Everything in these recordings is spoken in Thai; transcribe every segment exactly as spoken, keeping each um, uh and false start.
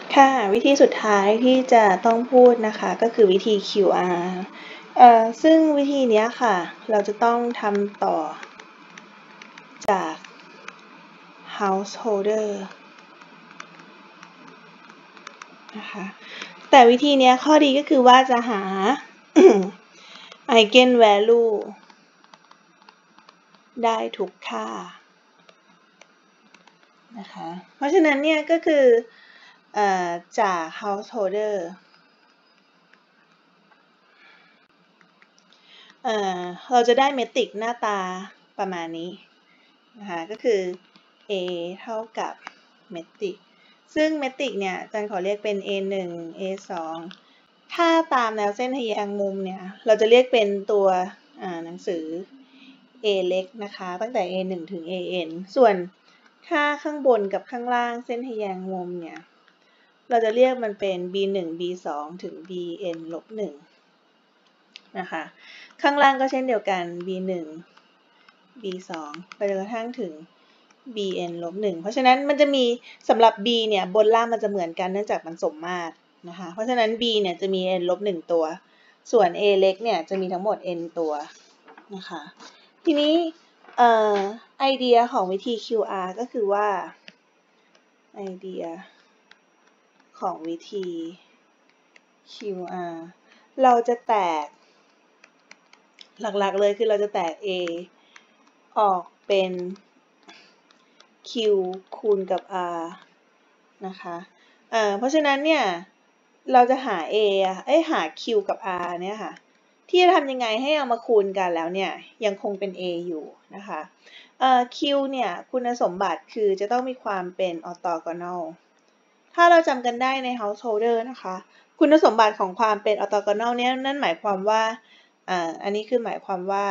ค่ะวิธีสุดท้ายที่จะต้องพูดนะคะก็คือวิธี คิว อาร์ เอ่อซึ่งวิธีนี้ค่ะเราจะต้องทำต่อจาก householder นะคะแต่วิธีนี้ข้อดีก็คือว่าจะหา eigen value ได้ทุกค่านะคะเพราะฉะนั้นเนี่ยก็คือจาก householder เอ่อเราจะได้เมตริกหน้าตาประมาณนี้นะคะก็คือ a เท่ากับเมตริกซึ่งเมตริกเนี่ยอาจารย์ขอเรียกเป็น เอ หนึ่ง เอ สอง ถ้าตามแนวเส้นทะแยงมุมเนี่ยเราจะเรียกเป็นตัวหนังสือ a เล็กนะคะตั้งแต่ เอ หนึ่ง ถึง เอ เอ็น ส่วนค่าข้างบนกับข้างล่างเส้นทะแยงมุมเนี่ยเราจะเรียกมันเป็น บี หนึ่ง บี สอง ถึง บี เอ็น ลบ หนึ่ง นะคะข้างล่างก็เช่นเดียวกัน บี หนึ่ง บี สอง ไปจนกระทั่งถึง บี เอ็น ลบ หนึ่ง เพราะฉะนั้นมันจะมีสำหรับ b เนี่ยบนล่างมันจะเหมือนกันเนื่องจากมันสมมาตรนะคะเพราะฉะนั้น b เนี่ยจะมี n ลบ หนึ่ง ตัวส่วน a เล็กเนี่ยจะมีทั้งหมด n ตัวนะคะทีนี้เอ่อไอเดียของวิธี คิว อาร์ ก็คือว่าไอเดียของวิธี คิว อาร์ เราจะแตกหลักๆเลยคือเราจะแตก a ออกเป็น q คูณกับ r นะคะอ่าเพราะฉะนั้นเนี่ยเราจะหา a เอ้ยหา q กับ r เนี่ยค่ะที่จะทำยังไงให้เอามาคูณกันแล้วเนี่ยยังคงเป็น a อยู่นะคะเอ่อ q เนี่ยคุณสมบัติคือจะต้องมีความเป็นออร์โธโกนัลถ้าเราจำกันได้ใน householder นะคะคุณสมบัติของความเป็นออร์โธโกนัลเนี่ยนั่นหมายความว่าอ่าอันนี้คือหมายความว่า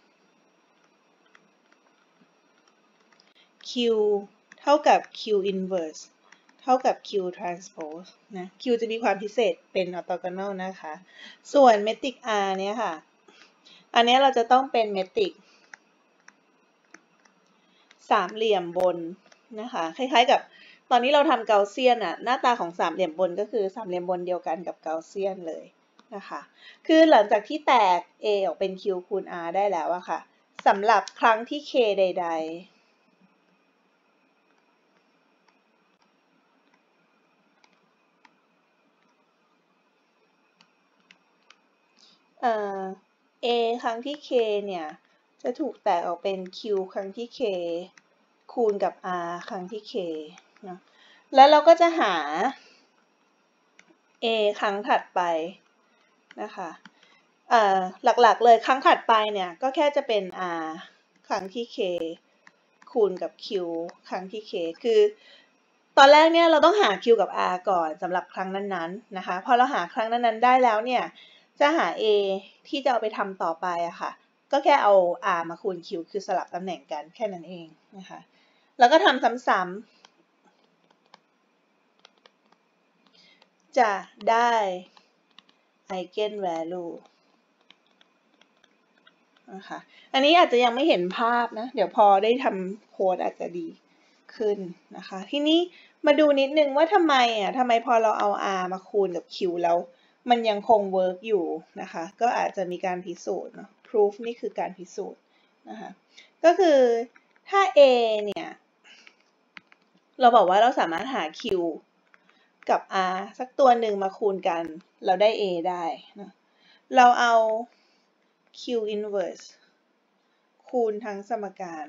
q เท่ากับ q inverse เท่ากับ q transpose นะ q จะมีความพิเศษเป็นออร์โธโกนัลนะคะส่วนเมตริก r เนี่ยค่ะอันนี้เราจะต้องเป็นเมตริกสามเหลี่ยมบนนะคะคล้ายๆกับตอนนี้เราทำเกาเซียนอะหน้าตาของสามเหลี่ยมบนก็คือสามเหลี่ยมบนเดียวกันกับเกาเซียนเลยนะคะคือหลังจากที่แตก a ออกเป็น q คูณ r ได้แล้วอะค่ะสำหรับครั้งที่ k ใดๆเอ่อ a ครั้งที่ k เนี่ยจะถูกแตกออกเป็น q ครั้งที่ k คูณกับ r ครั้งที่ k นะแล้วเราก็จะหา a ครั้งถัดไปนะคะเอ่อหลักๆเลยครั้งถัดไปเนี่ยก็แค่จะเป็น r ครั้งที่ k คูณกับ q ครั้งที่ k คือตอนแรกเนี่ยเราต้องหา q กับ r ก่อนสำหรับครั้งนั้นๆนะคะพอเราหาครั้งนั้นๆได้แล้วเนี่ยจะหา a ที่จะเอาไปทำต่อไปอะค่ะก็แค่เอา r มาคูณ q คือสลับตำแหน่งกันแค่นั้นเองนะคะแล้วก็ทำซ้ำๆจะได้ eigen value นะคะอันนี้อาจจะยังไม่เห็นภาพนะเดี๋ยวพอได้ทำโค้ดอาจจะดีขึ้นนะคะทีนี้มาดูนิดนึงว่าทำไมอ่ะทำไมพอเราเอา r มาคูณกับ q แล้วมันยังคงเวิร์กอยู่นะคะก็อาจจะมีการพิสูจน์เนาะ proof นี่คือการพิสูจน์นะคะก็คือถ้า a เนี่ยเราบอกว่าเราสามารถหา q กับ r สักตัวหนึ่งมาคูณกันเราได้ a ได้นะเราเอา q inverse คูณทั้งสมการ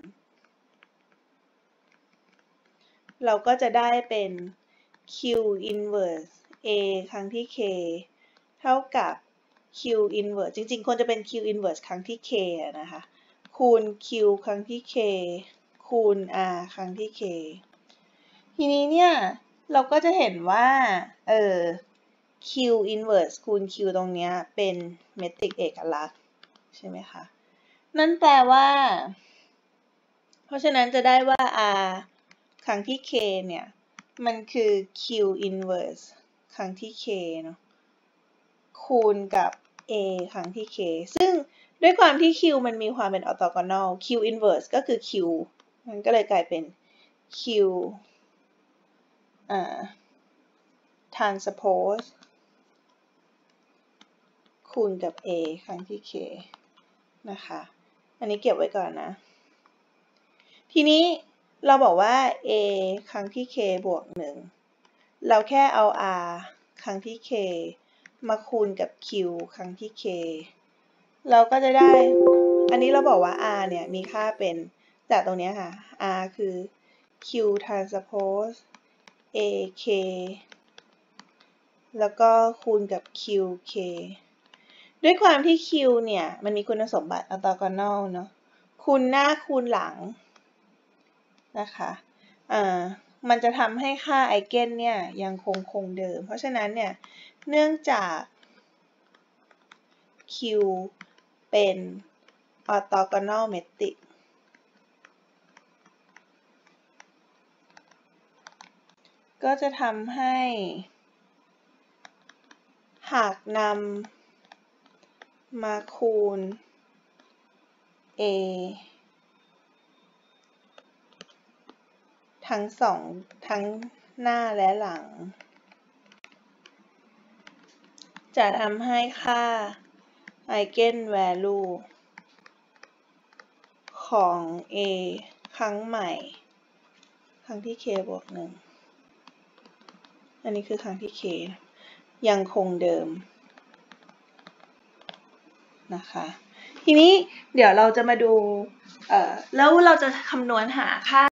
เราก็จะได้เป็น q inverse a ครั้งที่ k เท่ากับ q inverse จริงๆควรจะเป็น q inverse ครั้งที่ k นะคะคูณ q ครั้งที่ k คูณ r ครั้งที่ k ทีนี้เนี่ยเราก็จะเห็นว่าเออ q inverse คูณ q ตรงนี้เป็นเมตริกเอกลักษณ์ใช่ไหมคะนั่นแปลว่าเพราะฉะนั้นจะได้ว่า r ครั้งที่ k เนี่ยมันคือ q inverse ครั้งที่ k เนาะคูณกับ a ครั้งที่ k ซึ่งด้วยความที่ q มันมีความเป็นออร์โธโกนัล q inverse ก็คือ q มันก็เลยกลายเป็น q อ่า transpose คูณกับ a ครั้งที่ k นะคะอันนี้เก็บไว้ก่อนนะทีนี้เราบอกว่า a ครั้งที่ k บวกหนึ่งเราแค่เอา r ครั้งที่ k มาคูณกับ q ครั้งที่ k เราก็จะได้อันนี้เราบอกว่า r เนี่ยมีค่าเป็นจากตรงนี้ค่ะ r คือ q transpose ak แล้วก็คูณกับ qk ด้วยความที่ q เนี่ยมันมีคุณสมบัติ orthogonal เนาะคูณหน้าคูณหลังนะคะอ่ามันจะทำให้ค่าไอเกนเนี่ยยังคงคงเดิมเพราะฉะนั้นเนี่ยเนื่องจาก q เป็น orthogonal metric ก็จะทำให้หากนำมาคูณ a ทั้งสองทั้งหน้าและหลังจะทำให้ค่า eigenvalue ของ a ครั้งใหม่ครั้งที่ k บวกหนึ่งอันนี้คือครั้งที่ k ยังคงเดิมนะคะทีนี้เดี๋ยวเราจะมาดูเอ่อแล้วเราจะคำนวณหาค่า